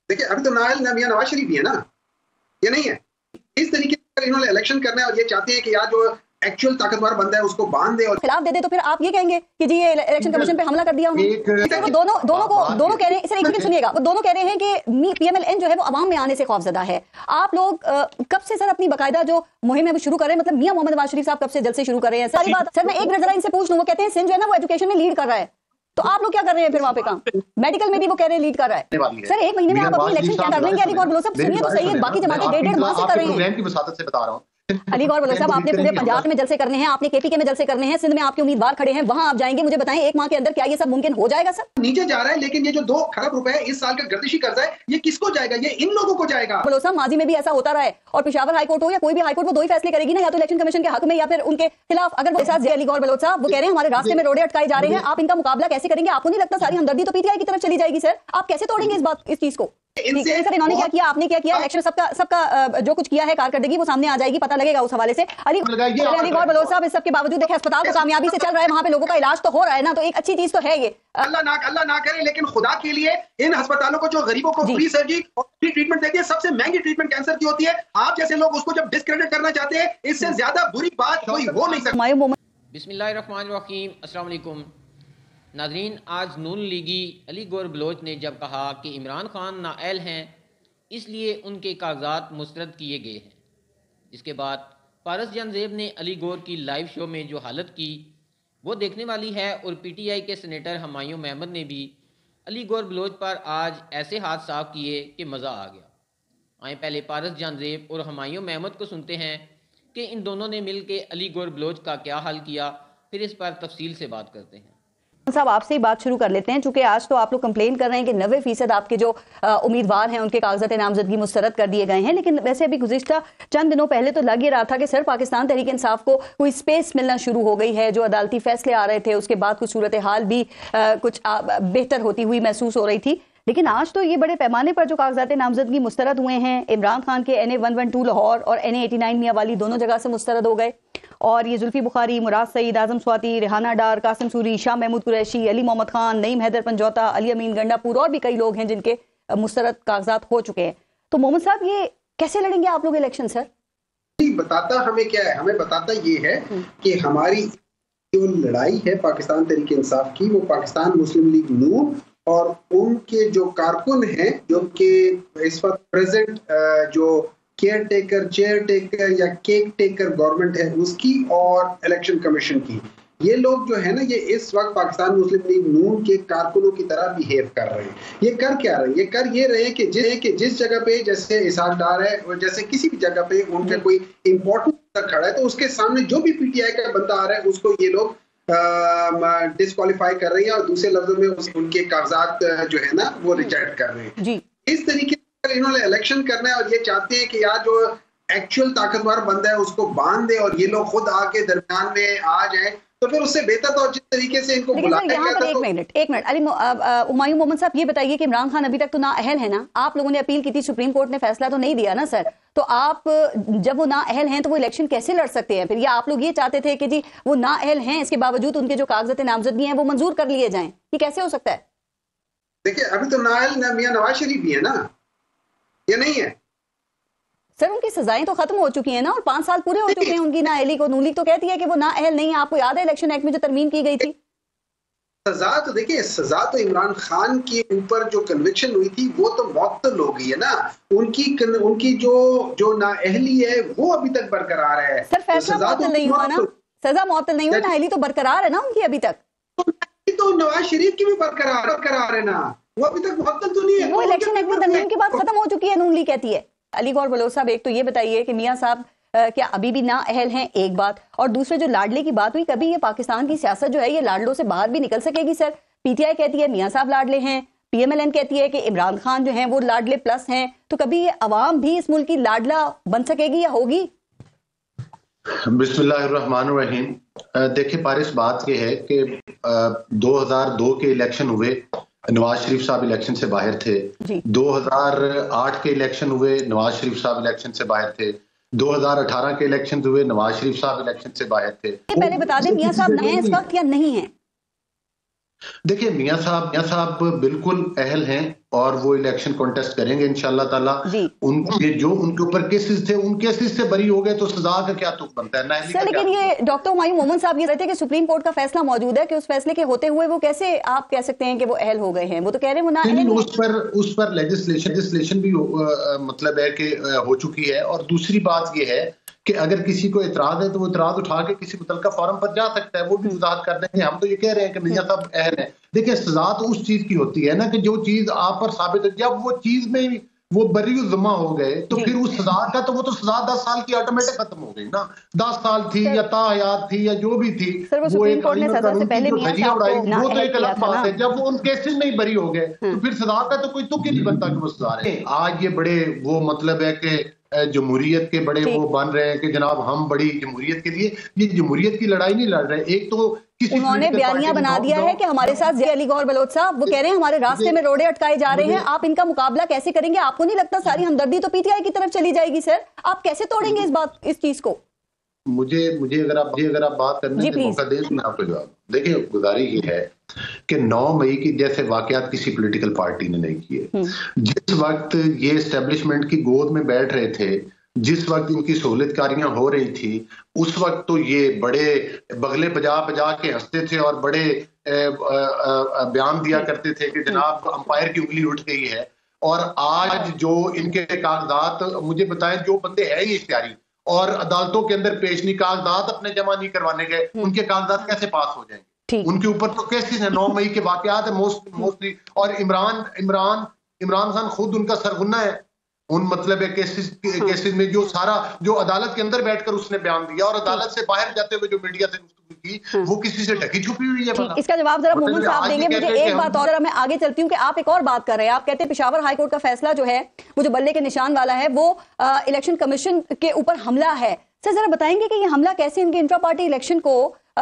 देखिए अभी तो नायल ना मियां नवाज शरीफ भी है ना, ये नहीं है। इस तरीके से इन्होंने इलेक्शन करना है और ये चाहते हैं कि यार जो एक्चुअल ताकतवर बंदा है उसको बांध दे और खिलाफ दे दे, तो फिर आप ये कहेंगे कि जी ये इलेक्शन कमीशन पे हमला कर दिया उन्होंने। वो दोनों कह रहे हैं, सर एक मिनट सुनिएगा, वो दोनों कह रहे हैं कि पीएमएलएन जो है वो अवाम में आने से खौफजदा है। आप लोग कब से सर अपनी बाकायदा जो मुहिम है वो शुरू कर रहे हैं, मतलब मियां मोहम्मद नवाज शरीफ साहब कब से जलसे शुरू कर रहे हैं? सारी बात सर मैं एक मिनट जरा इनसे पूछ लूं। वो कहते हैं सिंध जो है ना वो एजुकेशन में लीड कर रहा है, तो आप लोग क्या कर रहे हैं फिर वहां पे काम? मेडिकल में भी वो कह रहे हैं लीड कर रहा है। सर एक महीने में आप अपनी इलेक्शन क्या कर लेंगे? अली गौर बलोच साहब सुनिए तो सही है, बाकी जमातें 1.5 माह से कर रही हैं। की वसातत से बता रहा हूँ अली गौर बलोच साहब, आपने पूरे पंजाब में जलसे करने हैं, आपने केपीके में जलसे करने हैं, सिंध में आपके उम्मीदवार खड़े हैं, वहां आप जाएंगे। मुझे बताएं एक माह के अंदर क्या ये सब मुमकिन हो जाएगा? सर नीचे जा रहा है, लेकिन ये जो 2 खरब रुपए इस साल का गर्दिशी कर्जा है, ये किसको जाएगा? ये इन लोगों को जाएगा। बलोच साहब माजी में भी ऐसा होता रहा है, और पेशावर हाईकोर्ट हो या कोई भी हाईकोर्ट, वो दो ही फैसले करेगी ना, या तो इलेक्शन कमीशन के हक में या फिर उनके खिलाफ। अगर अली गौर बलोच साहब वो कह रहे हैं हमारे रास्ते में रोड़े अटकाए जा रहे हैं, आप इनका मुकाबला कैसे करेंगे? आपको नहीं लगता सारी हमदर्दी तो पीटीआई की तरफ चली जाएगी? सर आप कैसे तोड़ेंगे इस चीज को? सर इन्होंने क्या किया, आपने क्या किया? इलेक्शन सबका जो कुछ किया है कारकर्दगी वो सामने आ जाएगी, पता लगेगा उस हवाले से। अली गौर बलोच साहब, इस सब के बावजूद देखिए अस्पताल तो कामयाबी से चल रहा है, वहां पे लोगों का इलाज तो हो रहा है ना, तो एक अच्छी चीज तो है ये। अल्लाह ना करे, लेकिन खुदा के लिए इन अस्पतालों को जो गरीबों को फ्री सर्जरी और फ्री ट्रीटमेंट देती है, सबसे महंगी ट्रीटमेंट कैंसर की होती है। आप जैसे लोग उसको जब डिस्क्रेडिट करना चाहते हैं, इससे ज्यादा बुरी बात कोई हो नहीं सकती। बिस्मिल्लाहिर्रहमानिर्रहीम, अस्सलाम वालेकुम नाज़रीन। आज नून लीगी अली गौर बलोच ने जब कहा कि इमरान खान नाअहल हैं इसलिए उनके कागजात मुस्तरद किए गए हैं, जिसके बाद पारस जानजेब ने अली गौर की लाइव शो में जो हालत की वो देखने वाली है। और पीटीआई के सेनेटर हुमायूं महमूद ने भी अली गौर बलोच पर आज ऐसे हाथ साफ किए कि मज़ा आ गया। आए पहले पारस जानजेब और हुमायूं महमूद को सुनते हैं कि इन दोनों ने मिल के अली गौर बलोच का क्या हाल किया, फिर इस पर तफसील से बात करते हैं। साहब आपसे ही बात शुरू कर लेते हैं, चूंकि आज तो आप लोग कंप्लेन कर रहे हैं कि 90% आपके जो उम्मीदवार हैं उनके कागजात नामजदगी मुस्तरद कर दिए गए हैं, लेकिन वैसे अभी गुज़िश्ता चंद दिनों पहले तो लग ही रहा था कि सर पाकिस्तान तहरीक इंसाफ को कोई स्पेस मिलना शुरू हो गई है। जो अदालती फैसले आ रहे थे उसके बाद कुछ सूरत हाल भी कुछ बेहतर होती हुई महसूस हो रही थी, लेकिन आज तो ये बड़े पैमाने पर जो कागजात नामजदगी मुस्तरद हुए हैं, इमरान खान के NA 112 लाहौर और NA 89 मियां वाली दोनों जगह से मुस्तरद हो गए, और ये जुल्फी बुखारी, मुराद सईद, आजम स्वाति, रेहाना डार, कासिम सूरी, शाह महमूद कुरैशी, अली मोहम्मद खान, नईम हैदर पंजौता, अली अमीन गंडापुर और भी कई लोग हैं जिनके मुस्तरद कागजात हो चुके हैं। तो मोहम्मद साहब ये कैसे लड़ेंगे आप लोग इलेक्शन? सर बताता हमें क्या है, हमें बताता ये है कि हमारी जो लड़ाई है पाकिस्तान तहरीक इंसाफ की, वो पाकिस्तान मुस्लिम लीग नून और उनके जो कारकुन हैं, जो कि इस वक्त प्रेजेंट जो केयर टेकर या केक टेकर गवर्नमेंट है उसकी, और इलेक्शन कमीशन की, ये लोग जो है ना, ये इस वक्त पाकिस्तान मुस्लिम लीग नून के कारकुनों की तरह बिहेव कर रहे हैं। ये कर क्या रहे हैं? ये कर ये रहे हैं कि जिस जगह पे जैसे इसाक डार है और जैसे किसी भी जगह पे उनका कोई इंपॉर्टेंट खड़ा है, तो उसके सामने जो भी पीटीआई का बंदा आ रहा है उसको ये लोग डिस्क्वालीफाई कर रहे हैं, और दूसरे लफ्जों में उनके कागजात जो है ना वो रिजेक्ट कर रहे हैं जी। इस तरीके से इन्होंने इलेक्शन करना है और ये चाहते हैं कि यार जो एक्चुअल ताकतवर बंदा है उसको बांध दे और ये लोग खुद आके दरमियान में आ जाए, तो फिर उससे बेहतर तो जिस तरीके से इनको बुलाया गया था। एक मिनट अली हुमायूं मोहम्मद साहब, ये बताइए कि इमरान खान अभी तक तो नाअहल है ना, आप लोगों ने अपील की थी, सुप्रीम कोर्ट ने फैसला तो नहीं दिया ना सर, तो आप जब वो नाअहल हैं तो वो इलेक्शन कैसे लड़ सकते हैं फिर? या आप लोग ये चाहते थे कि जी वो नाअहल हैं, इसके बावजूद उनके जो कागजात नामजदगी हैं वो मंजूर कर लिए जाएं? ये कैसे हो सकता है? देखिए अभी तो नाअहल मियां नवाज शरीफ भी है ना, ये नहीं है सर। उनकी सजाएं तो खत्म हो चुकी हैं ना, और 5 साल पूरे हो चुके हैं उनकी नाअहली को। नून लीग तो कहती है कि वो नाअहल नहीं है। आपको याद है इलेक्शन एक्ट में जो तरमीम की गई थी? सजा तो देखिए, सजा तो इमरान खान के ऊपर जो कन्विक्शन हुई थी वो तो मुअत्तल हो गई है ना, उनकी जो नाअहली है वो अभी तक बरकरार है। सर फैसला मुअत्तल नहीं हुआ ना, सजा मुअत्तल नहीं हुई, नाअहली तो बरकरार है ना उनकी अभी तक। तो नवाज शरीफ की भी बरकरार है ना, वो अभी तक मुअत्तल तो नहीं है। वो इलेक्शन एक्ट में तरमीम के बाद खत्म हो चुकी है, नून लीग कहती है। अली गौर बलोच साहब, एक तो ये बताइए कि मियां साहब क्या अभी भी नाअहल हैं, एक बात, और दूसरे जो लाडले की बात हुई, कभी ये पाकिस्तान की सियासत जो है ये लाडलों से बाहर भी निकल सकेगी? सर पीटीआई कहती है मियां साहब लाडले हैं, पीएमएलएन कहती है कि इमरान खान जो हैं वो लाडले प्लस हैं, तो कभी ये अवाम भी इस मुल्क की लाडला बन सकेगी या होगी? बिस्मिल्लाहिर्रहमानिर्रहीम। देखिए पारिस, बात यह है कि 2002 के इलेक्शन हुए, नवाज शरीफ साहब इलेक्शन से बाहर थे। 2008 के इलेक्शन हुए, नवाज शरीफ साहब इलेक्शन से बाहर थे। 2018 के इलेक्शन हुए, नवाज शरीफ साहब इलेक्शन से बाहर थे। पहले बता दें मियां साहब नए हैं इस वक्त या नहीं है? देखिए मियां साहब बिल्कुल अहल हैं और वो इलेक्शन कॉन्टेस्ट करेंगे इंशाल्लाह ताला। उनके जो उनके ऊपर केसेस थे, उन केसेस से बरी हो गए तो सजा का क्या तुक बनता है ना। सर लेकिन ये डॉक्टर हुमायूं मोहम्मद साहब ये कहते हैं कि सुप्रीम कोर्ट का फैसला मौजूद है कि उस फैसले के होते हुए वो कैसे आप कह सकते हैं कि वो अहल हो गए हैं? वो तो कह रहे हैं वो ना अहल। उस पर लेजिस्लेशन भी मतलब है कि हो चुकी है। और दूसरी बात ये है कि अगर किसी को इतराज है तो वो इतराज उठा के किसी मुतलका फॉरम पर जा सकता है, वो भी वजाहत कर देंगे। हम तो ये कह रहे हैं कि मियां साहब अहल है। देखिए सजा तो उस चीज की होती है ना कि जो चीज आप पर साबित है, जब वो चीज में वो बरी जमा हो गए तो फिर उस सजा का तो वो तो सजा 10 साल की ऑटोमेटिक खत्म हो गई ना। 10 साल थी या ताहयात थी या जो भी थी, वो एक वो तो एक अलग बात है। जब वो उन केसेस में ही बरी हो गए तो फिर सजा का तो कोई तुक ही नहीं बनता कि वो सजा रहे। आज ये बड़े वो मतलब है कि जमहूरियत के बड़े वो बन रहे हैं कि जनाब हम बड़ी जमहूरियत के लिए, ये जमहूरियत की लड़ाई नहीं लड़ रहे। एक तो उन्होंने बयानिया बना दिया है कि हमारे साथ अली गौहर बलोच साहब वो कह रहे हैं हमारे रास्ते में रोड़े अटकाए जा रहे हैं, आप इनका मुकाबला कैसे करेंगे? आपको नहीं लगता सारी हमदर्दी तो पीटीआई की तरफ चली जाएगी? सर आप कैसे तोड़ेंगे इस चीज को? मुझे अगर आप बात करने का मौका दें तो मैं आपको जवाब। देखिए गुजारिश ये है कि 9 मई की जैसे वाकयात किसी पॉलिटिकल पार्टी ने नहीं किए। जिस वक्त ये एस्टेब्लिशमेंट की गोद में बैठ रहे थे, जिस वक्त इनकी सहूलियतकारियां हो रही थी, उस वक्त तो ये बड़े बगले बजा के हंसते थे और बड़े बयान दिया करते थे कि जनाब अंपायर की उंगली उठ गई है। और आज जो इनके कागजात, मुझे बताएं, जो बंदे हैं ये इख्तियारी और अदालतों के अंदर पेश नहीं, कागजात अपने जमा नहीं करवाने गए, उनके कागजात कैसे पास हो जाएंगे? उनके ऊपर तो केसेस है, 9 मई के वाकयात है मोस्टली। और इमरान खान खुद उनका सरगुना है उन मतलब है केसेस में, जो अदालत के अंदर बैठकर उसने बयान दिया और अदालत से बाहर जाते हुए जो मीडिया से गुफ्तगू की, वो किसी से ढकी छुपी हुई है। इसका जवाब जरा मोहम्मद साहब देंगे। मुझे एक बात और, मैं आगे चलती हूँ कि आप एक और बात कर रहे हैं। आप कहते हैं पेशावर हाईकोर्ट का फैसला जो है वो जो बल्ले के निशान वाला है वो इलेक्शन कमीशन के ऊपर हमला है। सर जरा बताएंगे कि ये हमला कैसे इनके इंट्रा पार्टी इलेक्शन को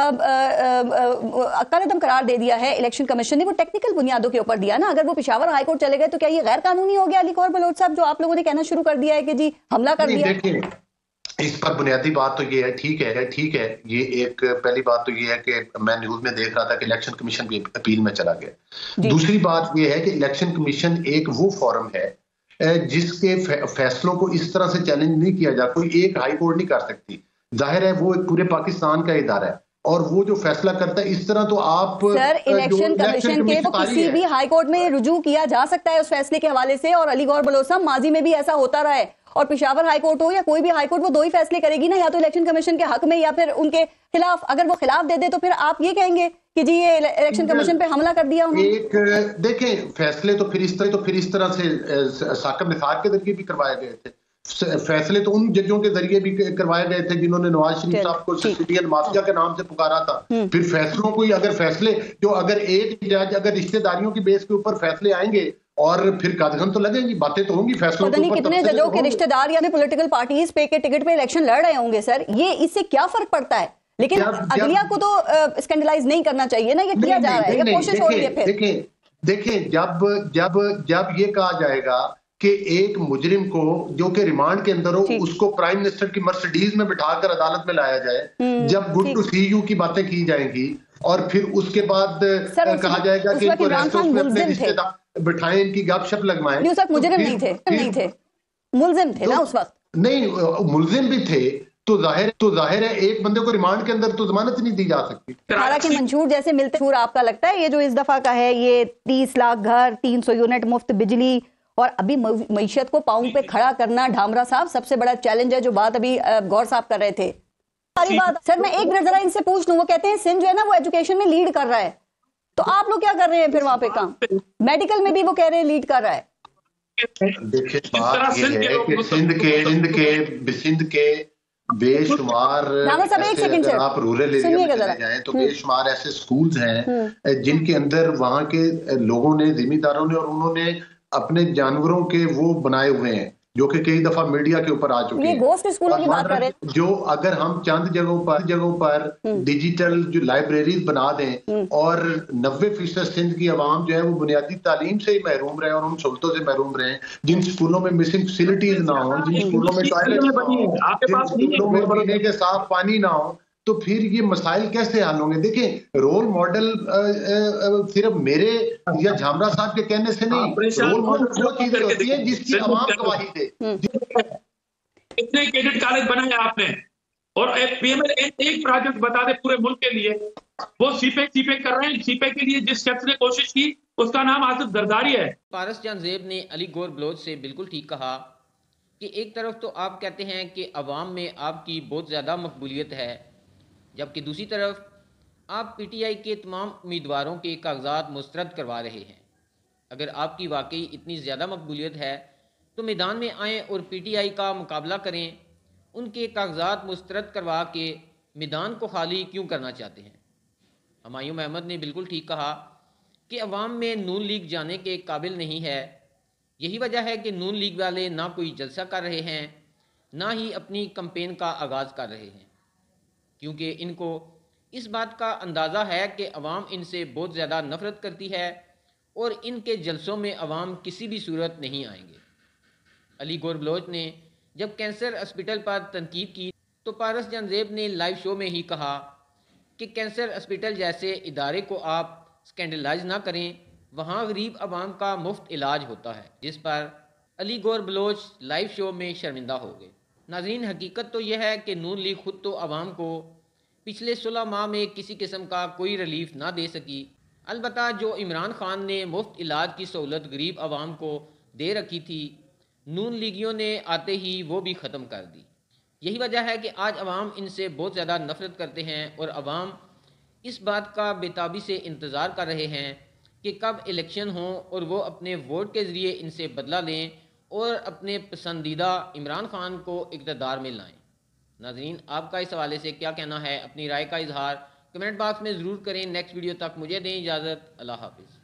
कलअदम करार दे दिया है इलेक्शन कमीशन ने? वो टेक्निकल बुनियादों के ऊपर दिया ना। अगर वो पेशावर हाईकोर्ट चले गए तो क्या ये गैर कानूनी हो गया अली गौहर बलोच साहब, जो आप लोगों ने कहना शुरू कर दिया है कि जी हमला कर दिया? देखिए इस पर बुनियादी बात तो ये है, ठीक है, ये एक पहली बात तो ये है कि मैं न्यूज में देख रहा था कि इलेक्शन कमीशन भी अपील में चला गया। दूसरी बात ये है कि इलेक्शन कमीशन एक वो फोरम है जिसके फैसलों को इस तरह से चैलेंज नहीं किया जा, कोई एक हाई कोर्ट नहीं कर सकती। जाहिर है वो एक पूरे पाकिस्तान का इदारा है और वो जो फैसला करता है इस तरह तो आप सर इलेक्शन कमीशन के वो किसी भी हाई कोर्ट में रुजू किया जा सकता है उस फैसले के हवाले से। और अली गौहर बलोच साहब माजी में भी ऐसा होता रहा है और पेशावर हाई कोर्ट हो या कोई भी हाई कोर्ट, वो दो ही फैसले करेगी ना, या तो इलेक्शन कमीशन के हक में या फिर उनके खिलाफ। अगर वो खिलाफ दे दे तो फिर आप ये कहेंगे कि जी ये इलेक्शन कमीशन पे हमला कर दिया उन्होंने। एक देखें फैसले तो फिर इस तरह से साकिब निसार के जरिए भी करवाए गए थे। फैसले तो उन जजों के जरिए भी करवाए गए थे जिन्होंने नवाज शरीफ साहब को सिटियन माफिया के नाम से पुकारा था। फिर फैसलों को अगर फैसले जो अगर एक जज अगर रिश्तेदारियों की बेस के ऊपर फैसले आएंगे और फिर कदम तो लगेंगी, बातें तो होंगी फैसलों के ऊपर। कितने जजों के रिश्तेदार या पॉलिटिकल पार्टीज पे के टिकट पे इलेक्शन लड़ रहे होंगे सर, ये इससे क्या फर्क पड़ता है? लेकिन अदलिया को तो स्कैंडलाइज नहीं करना चाहिए ना, ये किया जा रहा है, ये कोशिश हो रही है। फिर देखिए जब ये कहा जाएगा कि एक मुजरिम को जो कि रिमांड के अंदर हो उसको प्राइम मिनिस्टर की मर्सिडीज में बिठाकर अदालत में लाया जाए, जब गुड टू सी यू की बातें की जाएंगी और फिर उसके बाद कहा जाएगा कि इनको अपने रिश्तेदार बिठाएं, इनकी गपशप लगवाएं। मुजरिम नहीं थे, मुलजिम थे ना उस वक्त। नहीं मुलजिम भी थे तो जाहिर है एक बंदे को रिमांड के अंदर तो जमानत नहीं दी जा सकती। हालांकि मंशूर जैसे मिलते मंशूर आपका लगता है ये जो इस दफा का है, ये 30 लाख घर, 300 यूनिट मुफ्त बिजली और अभी मईशत को पांव पे खड़ा करना, ढामरा साहब सबसे बड़ा चैलेंज है, जो बात अभी गौर साहब कर रहे थे। सारी बात सर मैं एक मिनट जरा इनसे पूछ लूं। वो कहते हैं सिंध जो है ना वो एजुकेशन में लीड कर रहा है, तो आप लोग क्या कर रहे हैं फिर वहां पे काम? मेडिकल में भी वो कह रहे हैं लीड कर रहा है। देखिए बात ये है कि सिंध के बेशुमार आप रूरल एरिया में चले जाएं तो बेशुमार ऐसे स्कूल्स हैं जिनके अंदर वहां के लोगों ने, जिम्मेदारों ने और उन्होंने अपने जानवरों के वो बनाए हुए हैं जो कि कई दफा मीडिया के ऊपर आ चुके हैं। गोश्त स्कूलों की बात कर रहे हैं। जो अगर हम चंद जगहों पर डिजिटल जो लाइब्रेरीज बना दें और 90% सिंध की आवाम जो है वो बुनियादी तालीम से ही महरूम रहे और उन सहूलतों से महरूम रहे, जिन स्कूलों में मिसिंग फैसिलिटीज ना हो, जिन स्कूलों में टॉयलेट ना हो, जिन स्कूलों में पीने के साफ पानी ना हो, तो फिर ये मसाइल कैसे हल होंगे? देखिए, रोल मॉडल सिर्फ मेरे या झामरा साहब के कहने से नहीं, रोल मॉडल वो चीज होती है जिसकी आवाम गवाही दे। कितने कैडेट कॉलेज बनाए आपने, और पीएमएल एक प्रोजेक्ट बता दे पूरे मुल्क के लिए। वो सीपे कर रहे हैं, सीपे के लिए जिस शख्स ने कोशिश की उसका नाम आसिफ जरदारी है। पारस जान ज़ेब ने अली गौर बलोच से बिल्कुल ठीक कहा कि एक तरफ तो आप कहते हैं कि अवाम में आपकी बहुत ज़्यादा मकबूलियत है, जबकि दूसरी तरफ आप पीटीआई के तमाम उम्मीदवारों के कागजात मुस्तरद करवा रहे हैं। अगर आपकी वाकई इतनी ज़्यादा मकबूलियत है तो मैदान में आएँ और पीटीआई का मुकाबला करें। उनके कागजात मुस्तरद करवा के मैदान को खाली क्यों करना चाहते हैं? हुमायूं अहमद ने बिल्कुल ठीक कहा कि अवाम में नून लीग जाने के काबिल नहीं है। यही वजह है कि नून लीग वाले ना कोई जलसा कर रहे हैं, ना ही अपनी कैंपेन का आगाज़ कर रहे हैं, क्योंकि इनको इस बात का अंदाज़ा है कि अवाम इनसे बहुत ज़्यादा नफ़रत करती है और इनके जलसों में अवाम किसी भी सूरत नहीं आएंगे। अली गौर बलोच ने जब कैंसर हॉस्पिटल पर तनकीद की तो पारस जान ज़ेब ने लाइव शो में ही कहा कि कैंसर हॉस्पिटल जैसे इदारे को आप स्कैंडलाइज ना करें, वहाँ गरीब आवाम का मुफ्त इलाज होता है, जिस पर अली गौर बलोच लाइव शो में शर्मिंदा हो गए। नाज़रीन, हकीकत तो यह है कि नून लीग खुद तो आवाम को पिछले 16 माह में किसी किस्म का कोई रिलीफ ना दे सकी। अलबत्ता जो इमरान खान ने मुफ्त इलाज की सहूलत गरीब आवाम को दे रखी थी, नून लीगियों ने आते ही वो भी ख़त्म कर दी। यही वजह है कि आज अवाम इनसे बहुत ज़्यादा नफ़रत करते हैं और अवाम इस बात का बेताबी से इंतज़ार कर रहे हैं कि कब इलेक्शन हो और वो अपने वोट के ज़रिए इनसे बदला लें और अपने पसंदीदा इमरान खान को इक़्तिदार में लाएं। नाज़रीन, आपका इस हवाले से क्या कहना है? अपनी राय का इजहार कमेंट बॉक्स में ज़रूर करें। नेक्स्ट वीडियो तक मुझे दें इजाज़त। अल्लाह हाफ़िज़।